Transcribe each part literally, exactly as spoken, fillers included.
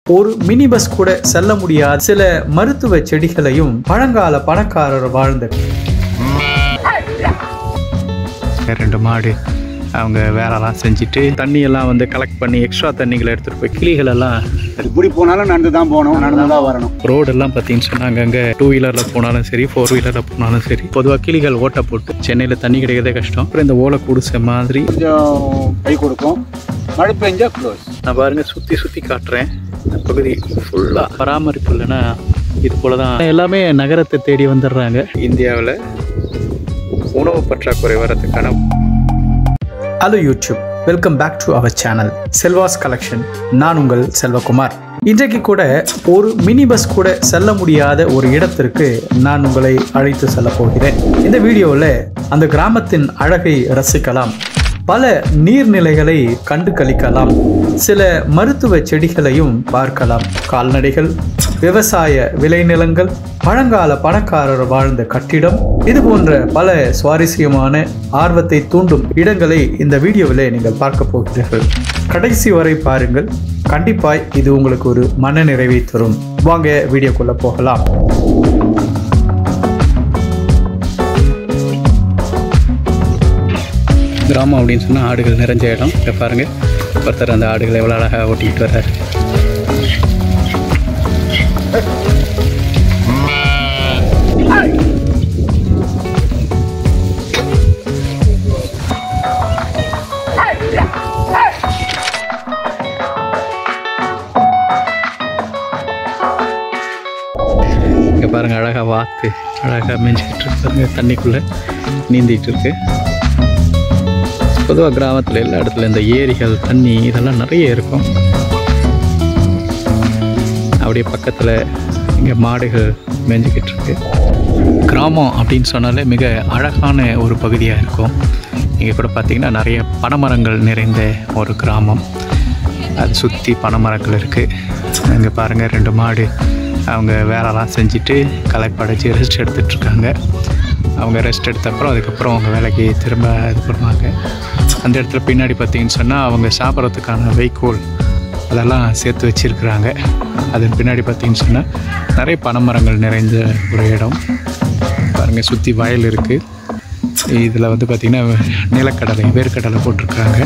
ஒரு mini bus கூட செல்ல முடியாத சில மருத்துவ செடிகளையும் பழங்கால பணக்காரர் வாழ்ந்த ரெண்டு மாடு அவங்க வேலைலாம் செஞ்சுட்டு தண்ணியெல்லாம் வந்து கலெக்ட் பண்ணி எக்ஸ்ட்ரா தண்ணிகளை எடுத்துகிட்டு போய் கிளிகளெல்லாம் இப்படி போனாலும் நடந்து தான் போகணும், நடந்து தான் வரணும். ரோடெல்லாம் பார்த்தீங்கன்னு சொன்னால் அங்கங்கே டூ வீலரில் போனாலும் சரி, ஃபோர் வீலரில் போனாலும் சரி, பொதுவாக கிளிகள் ஓட்டை போட்டு சென்னையில் தண்ணி கிடைக்கிறதே கஷ்டம். அப்புறம் இந்த ஓலை குடிசை மாதிரி கொஞ்சம் கை கொடுக்கும், மழை பெஞ்சா க்ளோஸ். நான் பாருங்க சுற்றி சுற்றி காட்டுறேன். இந்த பகுதி ஃபுல்லாக பராமரிப்பு இல்லைன்னா இது போல தான் எல்லாமே நகரத்தை தேடி வந்துடுறாங்க. இந்தியாவில் உணவு பற்றாக்குறை வரதுக்கான hello YouTube, welcome back to our channel Selvas collection. நான் உங்கள் செல்வகுமார். இன்றைக்கு கூட ஒரு மினி பஸ் கூட செல்ல முடியாத ஒரு இடத்திற்கு நான் உங்களை அழைத்து செல்ல போகிறேன். இந்த வீடியோவில் அந்த கிராமத்தின் அழகை ரசிக்கலாம், பல நீர்நிலைகளை கண்டு களிக்கலாம், சில மருத்துவ செடிகளையும் பார்க்கலாம், கால்நடைகள், விவசாய விளைநிலங்கள், பழங்கால பணக்காரர் வாழ்ந்த கட்டிடம், இது போன்ற பல சுவாரஸ்யமான ஆர்வத்தை தூண்டும் இடங்களை இந்த வீடியோவில் நீங்கள் பார்க்க போகிறீர்கள். கடைசி வரை பாருங்கள், கண்டிப்பாய் இது உங்களுக்கு ஒரு மன நிறைவை தரும். வாங்க வீடியோக்குள்ள போகலாம். கிராமம் அப்படின்னு சொன்னால் ஆடுகள் நிறைஞ்ச இடம். இங்கே பாருங்கள், ஒருத்தர் அந்த ஆடுகளை எவ்வளோ அழகாக ஓட்டிக்கிட்டு வர்றாரு. இங்கே பாருங்கள், அழகாக வாத்து அழகாக மேய்ஞ்சிக்கிட்டு இருக்கு பாருங்க, தண்ணிக்குள்ளே நீந்திக்கிட்டு இருக்கு. பொதுவாக கிராமத்தில் எல்லா இடத்துல இந்த ஏரிகள், தண்ணி இதெல்லாம் நிறைய இருக்கும். அப்படியே பக்கத்தில் இங்கே மாடுகள் மேய்ஞ்சிக்கிட்டு இருக்கு. கிராமம் அப்படின்னு சொன்னாலே மிக அழகான ஒரு பகுதியாக இருக்கும். இங்கே கூட பார்த்திங்கன்னா நிறைய பனைமரங்கள் நிறைந்த ஒரு கிராமம். அது சுற்றி பனைமரங்கள் இருக்குது. இங்கே பாருங்கள், ரெண்டு மாடு அவங்க வேலைலாம் செஞ்சுட்டு களைப்படைச்சி ரெஸ்ட் எடுத்துகிட்ருக்காங்க. அவங்க ரெஸ்ட் எடுத்த அப்புறம் அதுக்கப்புறம் அவங்க வேலைக்கு திரும்ப இது பண்ணுவாங்க. அந்த இடத்துல பின்னாடி பார்த்திங்கன்னு சொன்னால் அவங்க சாப்பிட்றதுக்கான வைக்கோல் அதெல்லாம் சேர்த்து வச்சுருக்குறாங்க. அதன் பின்னாடி பார்த்திங்கன்னு சொன்னால் நிறைய பனைமரங்கள் நிறைந்த ஒரு இடம். பாருங்கள், சுற்றி வயல் இருக்குது. இதில் வந்து பார்த்திங்கன்னா நிலக்கடலை, வேர்க்கடலை போட்டிருக்காங்க.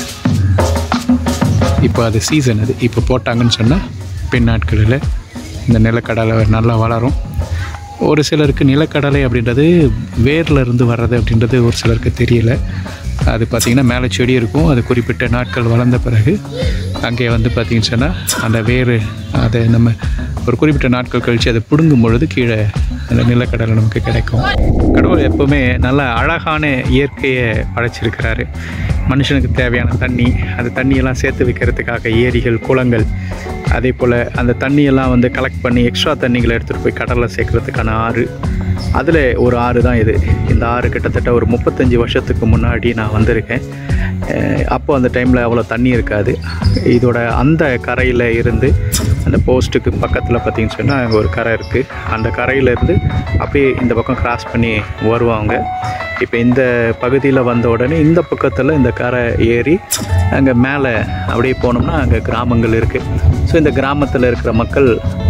இப்போ அது சீசன், அது இப்போ போட்டாங்கன்னு சொன்னால் பின் நாட்களில் இந்த நிலக்கடலை நல்லா வளரும். ஒரு சிலருக்கு நிலக்கடலை அப்படின்றது வேரில் இருந்து வர்றது அப்படின்றது ஒரு சிலருக்கு தெரியல. அது பார்த்திங்கன்னா மேலே செடி இருக்கும். அது குறிப்பிட்ட நாட்கள் வளர்ந்த பிறகு அங்கே வந்து பார்த்திங்கன்னு சொன்னால் அந்த வேர் அதை நம்ம ஒரு குறிப்பிட்ட நாட்கள் கழித்து அதை பிடுங்கும் பொழுது கீழே அந்த நிலக்கடலை நமக்கு கிடைக்கும். கடவுள் எப்போவுமே நல்ல அழகான இயற்கையை படைச்சிருக்கிறாரு. மனுஷனுக்கு தேவையான தண்ணி, அந்த தண்ணியெல்லாம் சேர்த்து வைக்கிறதுக்காக ஏரிகள், குளங்கள், அதே போல் அந்த தண்ணியெல்லாம் வந்து கலெக்ட் பண்ணி எக்ஸ்ட்ரா தண்ணிகளை எடுத்துகிட்டு போய் கடலில் சேர்க்குறதுக்கான ஆறு, அதில் ஒரு ஆறு தான் இது. இந்த ஆறு கிட்டத்தட்ட ஒரு முப்பத்தஞ்சு வருஷத்துக்கு முன்னாடி நான் வந்திருக்கேன். அப்போ அந்த டைமில் அவ்வளோ தண்ணி இருக்காது. இதோட அந்த கரையில் இருந்து அந்த போஸ்ட்டுக்கு பக்கத்தில் பார்த்திங்கன்னு சொன்னால் அங்கே ஒரு கரை இருக்குது. அந்த கரையிலேருந்து அப்படியே இந்த பக்கம் கிராஸ் பண்ணி வருவாங்க. இப்போ இந்த பகுதியில் வந்த உடனே இந்த பக்கத்தில் இந்த கரை ஏறி அங்கே மேலே அப்படியே போனோம்னா அங்கே கிராமங்கள் இருக்குது. ஸோ இந்த கிராமத்தில் இருக்கிற மக்கள்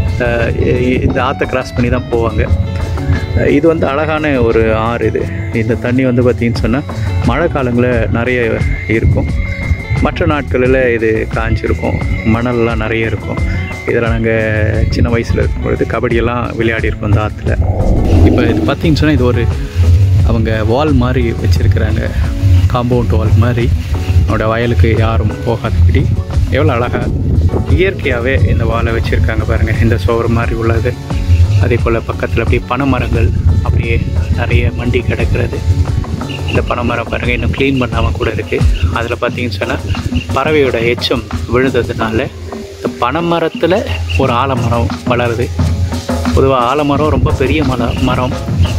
இந்த ஆற்றை கிராஸ் பண்ணி தான் போவாங்க. இது வந்து அழகான ஒரு ஆறு. இது இந்த தண்ணி வந்து பார்த்திங்கன்னு சொன்னால் மழை காலங்களில் நிறைய இருக்கும், மற்ற நாட்களில் இது காஞ்சிருக்கும், மணல்லாம் நிறைய இருக்கும். இதில் நாங்கள் சின்ன வயசில் இருக்கும்பொழுது கபடியெல்லாம் விளையாடிருக்கோம் இந்த ஆற்றுல. இப்போ இது பார்த்திங்கன்னு சொன்னால் இது ஒரு அவங்க வால் மாதிரி வச்சுருக்கிறாங்க, காம்பவுண்ட் வால் மாதிரி. அவனோட வயலுக்கு யாரும் போகாதபடி எவ்வளோ அழகாக இயற்கையாகவே இந்த வாலை வச்சுருக்காங்க பாருங்கள். இந்த சோறு மாதிரி உள்ளது. அதே போல் பக்கத்தில் அப்படியே பனைமரங்கள் அப்படியே நிறைய மண்டி கிடக்கிறது. இந்த பனைமரம் பாருங்கள், இன்னும் க்ளீன் பண்ணாமல் கூட இருக்குது. அதில் பார்த்திங்கன்னு சொன்னால் பறவையோட எச்சம் விழுந்ததுனால இந்த பனைமரத்தில் ஒரு ஆலமரம் வளருது. பொதுவாக ஆலமரம் ரொம்ப பெரிய மரம் மரம்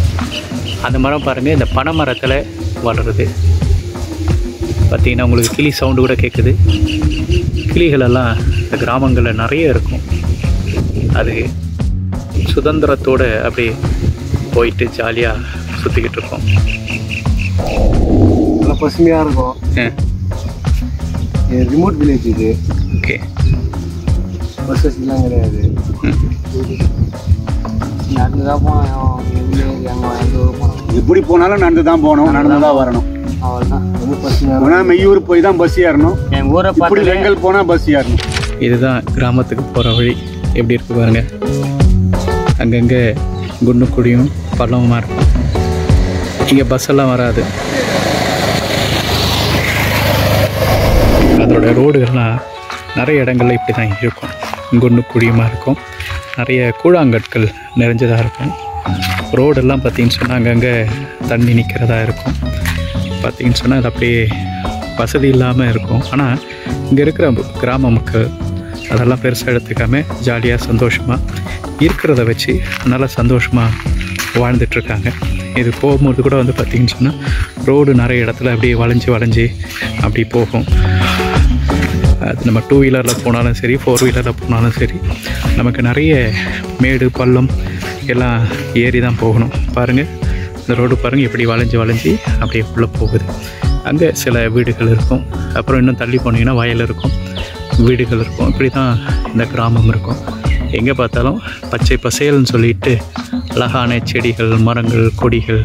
அந்த மரம் பாருங்கள் இந்த பனைமரத்தில் வளருது. பார்த்திங்கன்னா உங்களுக்கு கிளி சவுண்டு கூட கேட்குது. கிளிகளெல்லாம் இந்த கிராமங்களில் நிறைய இருக்கும். அது சுதந்திரத்தோடு அப்படி போயிட்டு ஜாலியாக சுற்றிக்கிட்டு இருக்கோம். நல்லா பசுமையாக இருக்கும். ரிமோட் வில்லேஜ் இது. ஓகே, பஸ் வசதிலாம் கிடையாது. நடந்து தான் போனோம். எங்கே போனோம் எப்படி போனாலும் நடந்து தான் போகணும், நடந்து தான் வரணும். அவ்வளோதான். பஸ் மெய்யூர் போய் தான் பஸ் ஏறணும். என் ஊரை பார்த்து வெங்கல் போனால் பஸ் ஏறணும். இதுதான் கிராமத்துக்கு போகிற வழி. எப்படி இருக்குது பாருங்கள். அங்கங்கே குண்டு குடியும் பள்ளமாக இருக்கும். இங்கே பஸ் எல்லாம் வராது. அதோட ரோடுகள்லாம் நிறைய இடங்கள்ல இப்படி தான் இருக்கும். குண்டு குழியுமாக இருக்கும். நிறைய கூழாங்கற்கள் நிறைஞ்சதாக இருக்கும். ரோடெல்லாம் பார்த்திங்கன்னு சொன்னால் அங்கங்கே தண்ணி நிற்கிறதா இருக்கும். பார்த்திங்கன்னு சொன்னால் அது அப்படியே வசதி இல்லாமல் இருக்கும். ஆனால் இங்கே இருக்கிற கிராம மக்கள் அதெல்லாம் பெருசாக எடுத்துக்காமல் ஜாலியாக சந்தோஷமாக இருக்கிறத வச்சு நல்லா சந்தோஷமாக வாழ்ந்துட்டுருக்காங்க. இது போகும்போது கூட வந்து பார்த்திங்கன்னு சொன்னால் ரோடு நிறைய இடத்துல அப்படியே வளைஞ்சி வளைஞ்சி அப்படி போகும். அது நம்ம டூ வீலரில் போனாலும் சரி, ஃபோர் வீலரில் போனாலும் சரி, நமக்கு நிறைய மேடு பள்ளம் எல்லாம் ஏறி தான் போகணும். பாருங்கள், இந்த ரோடு பாருங்கள் எப்படி வளைஞ்சி வளைஞ்சி அப்படியே உள்ளே போகுது. அங்கே சில வீடுகள் இருக்கும். அப்புறம் இன்னும் தள்ளி போனீங்கன்னா வயல் இருக்கும், வீடுகள் இருக்கும். இப்படி தான் இந்த கிராமம் இருக்கும். எங்கே பார்த்தாலும் பச்சை பசேல்னு சொல்லிட்டு அழகான செடிகள், மரங்கள், கொடிகள்.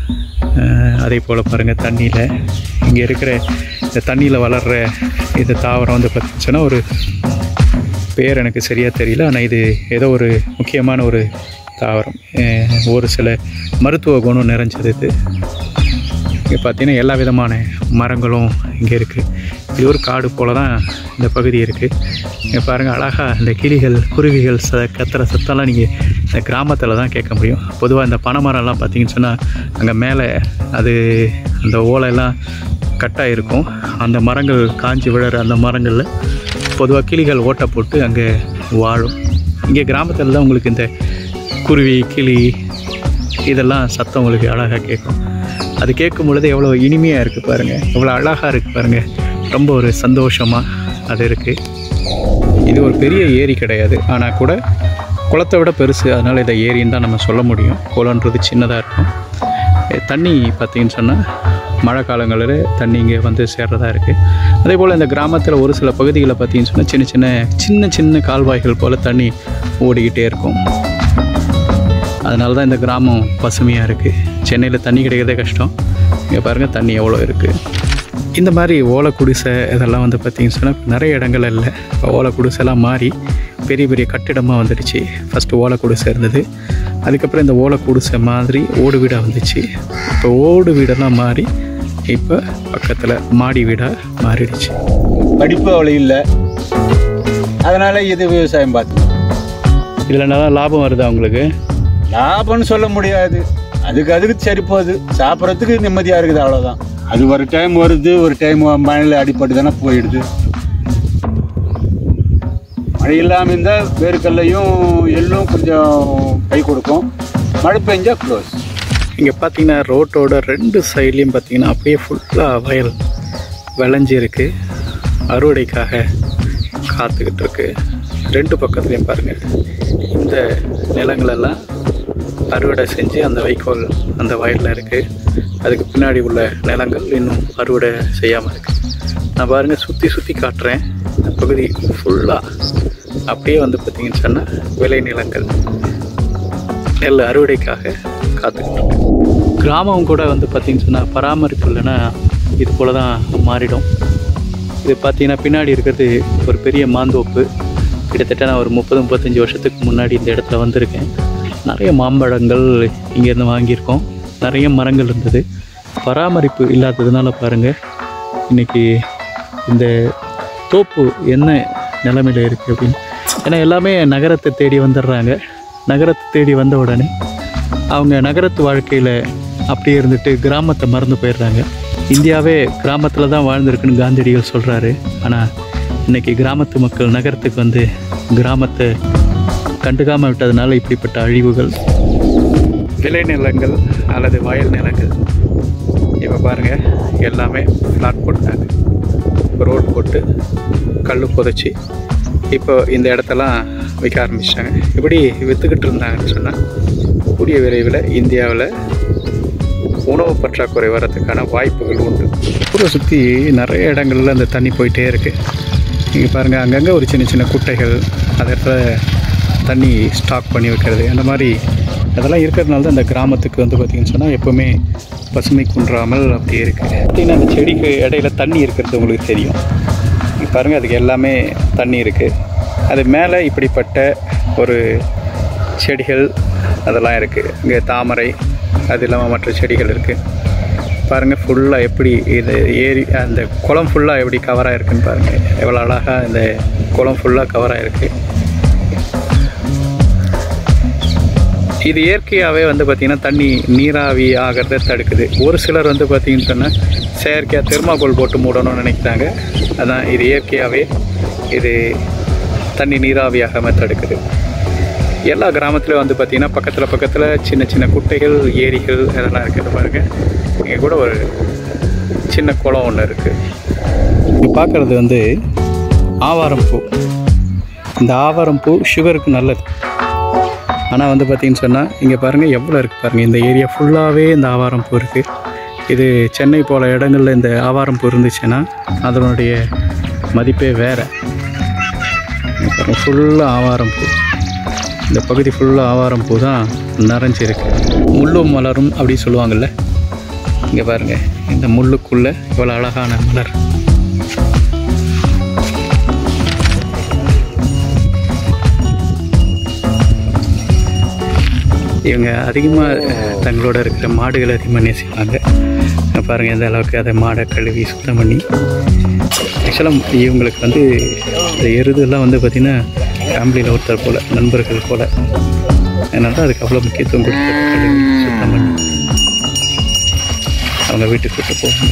அதே போல் பாருங்கள் தண்ணியில் இங்கே இருக்கிற இந்த தண்ணியில் வளர்கிற இந்த தாவரம் வந்து பார்த்திங்கன்னா ஒரு பேர் எனக்கு சரியாக தெரியல. ஆனால் இது ஏதோ ஒரு முக்கியமான ஒரு தாவரம். ஒரு சில மருத்துவ குணம் நிறைஞ்சது இது. இங்கே பார்த்தீங்கன்னா எல்லா விதமான மரங்களும் இங்கே இருக்குது. இது ஒரு காடு போல் தான் இந்த பகுதி இருக்குது. இங்கே பாருங்கள் அழகாக இந்த கிளிகள், குருவிகள் ச கத்துற சத்தம்லாம் நீங்கள் இந்த கிராமத்தில் தான் கேட்க முடியும். பொதுவாக இந்த பனைமரம்லாம் பார்த்திங்கன்னு சொன்னால் அங்கே மேலே அது அந்த ஓலையெல்லாம் கட்டாக இருக்கும். அந்த மரங்கள் காஞ்சி விழுற அந்த மரங்களில் பொதுவாக கிளிகள் ஓட்டை போட்டு அங்கே வாழும். இங்கே கிராமத்தில் தான் உங்களுக்கு இந்த குருவி, கிளி இதெல்லாம் சத்தம் உங்களுக்கு அழகாக கேட்கும். அது கேட்கும் பொழுது எவ்வளோ இனிமையாக இருக்குது பாருங்கள், எவ்வளோ அழகாக இருக்குது பாருங்கள். ரொம்ப ஒரு சந்தோஷமாக அது இருக்குது. இது ஒரு பெரிய ஏரி கிடையாது, ஆனால் கூட குளத்தை விட பெருசு. அதனால் இதை ஏரின்னு தான் நம்ம சொல்ல முடியும். குளன்றது சின்னதாக இருக்கும். தண்ணி பார்த்திங்கன்னு சொன்னால் மழை காலங்களில் தண்ணி இங்கே வந்து சேர்றதா இருக்குது. அதே போல் இந்த கிராமத்தில் ஒரு சில பகுதிகளில் பார்த்திங்கன்னு சொன்னால் சின்ன சின்ன சின்ன சின்ன கால்வாய்கள் போல் தண்ணி ஓடிக்கிட்டே இருக்கும். அதனால தான் இந்த கிராமம் பசுமையாக இருக்குது. சென்னையில் தண்ணி கிடைக்கிறதே கஷ்டம். இங்கே பாருங்கள் தண்ணி எவ்வளோ இருக்குது. இந்த மாதிரி ஓலை குடிசை இதெல்லாம் வந்து பார்த்திங்கன்னு சொன்னால் நிறைய இடங்கள் இல்லை. இப்போ ஓலை குடிசைலாம் மாறி பெரிய பெரிய கட்டிடமாக வந்துடுச்சு. ஃபஸ்ட்டு ஓலை குடிசை இருந்தது. அதுக்கப்புறம் இந்த ஓலை குடிசை மாதிரி ஓடு வீடாக வந்துச்சு. இப்போ ஓடு வீடெல்லாம் மாறி இப்போ பக்கத்தில் மாடி வீடாக மாறிடுச்சு. படிப்பு அவ்வளோ இல்லை, அதனால் இது விவசாயம் பார்த்து இதில் நல்லா லாபம் வருது அவங்களுக்கு. லாபம்னு சொல்ல முடியாது, அதுக்கு அதுக்கு சரி போகுது. சாப்பிட்றதுக்கு நிம்மதியாக இருக்குது, அவ்வளோதான். அது ஒரு டைம் வருது, ஒரு டைம் மழையில் அடிப்பட்டு தானே போயிடுது. மழை இல்லாமல் இருந்தால் வேர்க்கல்லையும் எள்ளும் கொஞ்சம் கை கொடுக்கும். மழை பெஞ்சால் க்ளோஸ். இங்கே பார்த்தீங்கன்னா ரோட்டோட ரெண்டு சைட்லேயும் பார்த்தீங்கன்னா அப்படியே ஃபுல்லாக வயல் விளைஞ்சிருக்கு. அறுவடைக்காக காத்துக்கிட்டு இருக்கு. ரெண்டு பக்கத்துலேயும் பாருங்கள், இந்த நிலங்களெல்லாம் அறுவடை செஞ்சு அந்த வைக்கோல் அந்த வயலில் இருக்குது. அதுக்கு பின்னாடி உள்ள நிலங்கள் இன்னும் அறுவடை செய்யாமல் இருக்குது. நான் பாருங்கள் சுற்றி சுற்றி காட்டுறேன். இந்த பகுதி ஃபுல்லாக அப்படியே வந்து பார்த்திங்கன்னு சொன்னால் விளை நிலங்கள், நெல் அறுவடைக்காக காத்துக்கிட்டோம். கிராமம் கூட வந்து பார்த்திங்கன்னு சொன்னால் பராமரிப்பு இல்லைன்னா இது போல் தான் மாறிடும். இது பார்த்திங்கன்னா பின்னாடி இருக்கிறது ஒரு பெரிய மாந்தோப்பு. கிட்டத்தட்ட நான் ஒரு முப்பது முப்பத்தஞ்சு வருஷத்துக்கு முன்னாடி இந்த இடத்துல வந்திருக்கேன். நிறைய மாம்பழங்கள் இங்கேருந்து வாங்கியிருக்கோம். நிறைய மரங்கள் இருந்தது. பராமரிப்பு இல்லாததுனால பாருங்கள் இன்றைக்கி இந்த தோப்பு என்ன நிலைமையில் இருக்குது அப்படின்னு. ஏன்னா எல்லாமே நகரத்தை தேடி வந்துடுறாங்க. நகரத்தை தேடி வந்த உடனே அவங்க நகரத்து வாழ்க்கையில் அப்படியே இருந்துட்டு கிராமத்தை மறந்து போயிடுறாங்க. இந்தியாவே கிராமத்தில் தான் வாழ்ந்துருக்குன்னு காந்தியடிகள் சொல்கிறாரு. ஆனால் இன்றைக்கி கிராமத்து மக்கள் நகரத்துக்கு வந்து கிராமத்தை கண்டுக்காமல் விட்டதுனால இப்படிப்பட்ட அழிவுகள். விளைநிலங்கள் அல்லது வயல் நிலங்கள் இப்போ பாருங்கள் எல்லாமே ஃப்ளாட் போட்டாங்க, ரோட் போட்டு கல் புதைச்சி இப்போ இந்த இடத்தெல்லாம் விற்க ஆரம்பிச்சிட்டாங்க. இப்படி விற்றுக்கிட்டு இருந்தாங்கன்னு சொன்னால் கூடிய விரைவில் இந்தியாவில் உணவு பற்றாக்குறை வர்றதுக்கான வாய்ப்புகள் உண்டு. ஊரை சுற்றி நிறைய இடங்களில் அந்த தண்ணி போயிட்டே இருக்குது. இங்கே பாருங்கள், அங்கங்கே ஒரு சின்ன சின்ன குட்டைகள், அதை இடத்துல தண்ணி ஸ்டாக் பண்ணி வைக்கிறது, அந்த மாதிரி அதெல்லாம் இருக்கிறதுனால தான் அந்த கிராமத்துக்கு வந்து பார்த்திங்கன்னு சொன்னால் எப்போவுமே பசுமை குன்றாமல் அப்படியே இருக்குது. பார்த்திங்கன்னா அந்த செடிக்கு இடையில தண்ணி இருக்கிறது உங்களுக்கு தெரியும். இங்கே பாருங்கள், அதுக்கு எல்லாமே தண்ணி இருக்குது. அது மேலே இப்படிப்பட்ட ஒரு செடிகள் அதெல்லாம் இருக்குது. இங்கே தாமரை, அது இல்லாமல் மற்ற செடிகள் இருக்குது. பாருங்கள் ஃபுல்லாக எப்படி இது ஏரி, அந்த குளம் ஃபுல்லாக எப்படி கவராக இருக்குதுன்னு பாருங்கள். எவ்வளோ அழகாக இந்த குளம் ஃபுல்லாக கவராக இருக்குது. இது இயற்கையாகவே வந்து பார்த்திங்கன்னா தண்ணி நீராவி ஆகிறத தடுக்குது. ஒரு சிலர் வந்து பார்த்திங்கன்னு சொன்னால் செயற்கையாக தெர்மாகோல் போட்டு மூடணும்னு நினைக்கிறாங்க. அதான் இது இயற்கையாகவே இது தண்ணி நீராவி ஆகாமல் தடுக்குது. எல்லா கிராமத்துலையும் வந்து பார்த்திங்கன்னா பக்கத்தில் பக்கத்தில் சின்ன சின்ன குட்டைகள், ஏரிகள் இதெல்லாம் இருக்குது. பாருங்கள், இங்கே கூட ஒரு சின்ன குளம் ஒன்று இருக்குது. இங்கே பார்க்குறது வந்து ஆவாரம் பூ. இந்த ஆவாரம் பூ சுகருக்கு நல்லது. ஆனால் வந்து பார்த்திங்கன்னு சொன்னால் இங்கே பாருங்கள் எவ்வளோ இருக்குது பாருங்கள். இந்த ஏரியா ஃபுல்லாகவே இந்த ஆவாரம் பூ இருக்குது. இது சென்னை போல் இடங்களில் இந்த ஆவாரம் பூ இருந்துச்சுன்னா அதனுடைய மதிப்பே வேறு. பாருங்கள் ஃபுல்லாக ஆவாரம் பூ. இந்த பகுதி ஃபுல்லாக ஆவாரம் பூ தான் நிறைஞ்சிருக்கு. முள்ளும் மலரும் அப்படி சொல்லுவாங்கள்ல. இங்கே பாருங்கள், இந்த முள்ளுக்குள்ளே இவ்வளோ அழகான மலர். இவங்க அதிகமாக தங்களோட இருக்கிற மாடுகளை அதிகமாக நேசிப்பாங்க. பாருங்கள் எந்த அளவுக்கு அதை மாடை கழுவி சுத்தம் பண்ணி. ஆக்சுவலாக இவங்களுக்கு வந்து இந்த எருதெல்லாம் வந்து பார்த்திங்கன்னா ஃபேமிலியில் ஒருத்தர் போல், நண்பர்கள் போல். அதனால தான் அதுக்கு அவ்வளோ முக்கியத்துவம் கொடுத்து கழுவி சுத்தம் பண்ணி அவங்க வீட்டுக்கு கூட்டு போவாங்க.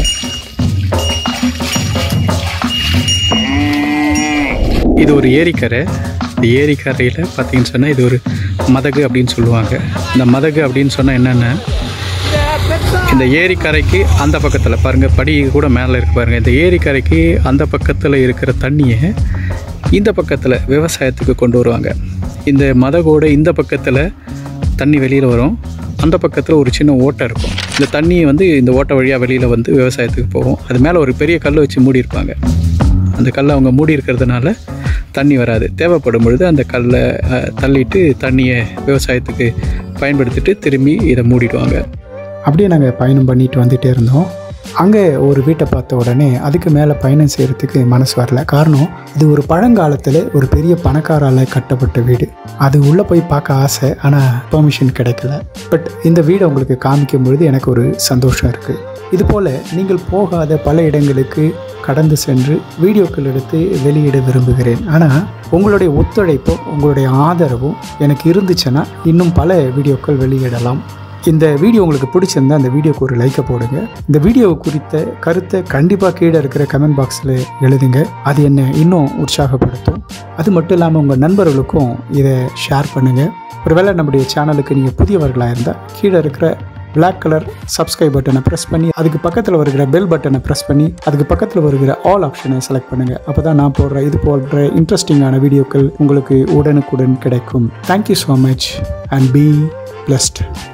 இது ஒரு ஏரிக்கரை. இந்த ஏரிக்கரையில் பார்த்திங்கன்னு சொன்னால் இது ஒரு மதகு அப்படின்னு சொல்லுவாங்க. இந்த மதகு அப்படின்னு சொன்னால் என்னென்னா, இந்த ஏரிக்கரைக்கு அந்த பக்கத்தில் பாருங்கள், படி கூட மேலே இருக்குது பாருங்கள். இந்த ஏரிக்கரைக்கு அந்த பக்கத்தில் இருக்கிற தண்ணியை இந்த பக்கத்தில் விவசாயத்துக்கு கொண்டு வருவாங்க. இந்த மதகோட இந்த பக்கத்தில் தண்ணி வெளியில் வரும், அந்த பக்கத்தில் ஒரு சின்ன ஓட்டை இருக்கும். இந்த தண்ணியை வந்து இந்த ஓட்டை வழியாக வெளியில் வந்து விவசாயத்துக்கு போகும். அது மேலே ஒரு பெரிய கல் வச்சு மூடி இருப்பாங்க. அந்த கல்லை அவங்க மூடி இருக்கிறதுனால தண்ணி வராது. தேவைப்படும் பொழுது அந்த கல்லை தள்ளிட்டு தண்ணியை விவசாயத்துக்கு பயன்படுத்திட்டு திரும்பி இதை மூடிடுவாங்க. அப்படியே நாங்கள் பயணம் பண்ணிட்டு வந்துகிட்டே இருந்தோம். அங்கே ஒரு வீட்டை பார்த்த உடனே அதுக்கு மேலே பயணம் செய்கிறதுக்கு மனசு வரல. காரணம், இது ஒரு பழங்காலத்தில் ஒரு பெரிய பணக்காரால் கட்டப்பட்ட வீடு. அது உள்ளே போய் பார்க்க ஆசை, ஆனால் பெர்மிஷன் கிடைக்கல. பட் இந்த வீடை உங்களுக்கு காமிக்கும் பொழுது எனக்கு ஒரு சந்தோஷம் இருக்குது. இதுபோல் நீங்கள் போகாத பல இடங்களுக்கு கடந்து சென்று வீடியோக்கள் எடுத்து வெளியிட விரும்புகிறேன். ஆனால் உங்களுடைய ஒத்துழைப்பும் உங்களுடைய ஆதரவும் எனக்கு இருந்துச்சுன்னா இன்னும் பல வீடியோக்கள் வெளியிடலாம். இந்த வீடியோ உங்களுக்கு பிடிச்சிருந்தா அந்த வீடியோக்கு ஒரு லைக்கை போடுங்க. இந்த வீடியோ குறித்த கருத்தை கண்டிப்பாக கீழே இருக்கிற கமெண்ட் பாக்ஸில் எழுதுங்க. அது என்னை இன்னும் உற்சாகப்படுத்தும். அது மட்டும் இல்லாமல் உங்கள் நண்பர்களுக்கும் இதை ஷேர் பண்ணுங்கள். ஒருவேளை நம்முடைய சேனலுக்கு நீங்கள் புதியவர்களாக இருந்தால் கீழே இருக்கிற பிளாக் கலர் சப்ஸ்கிரைப் பட்டனை ப்ரெஸ் பண்ணி அதுக்கு பக்கத்தில் வருகிற பெல் பட்டனை ப்ரெஸ் பண்ணி அதுக்கு பக்கத்தில் வருகிற ஆல் ஆப்ஷனை செலக்ட் பண்ணுங்கள். அப்போ தான் நான் போடுற இது போன்ற இன்ட்ரெஸ்டிங்கான வீடியோக்கள் உங்களுக்கு உடனுக்குடன் கிடைக்கும். Thank you so much and be blessed.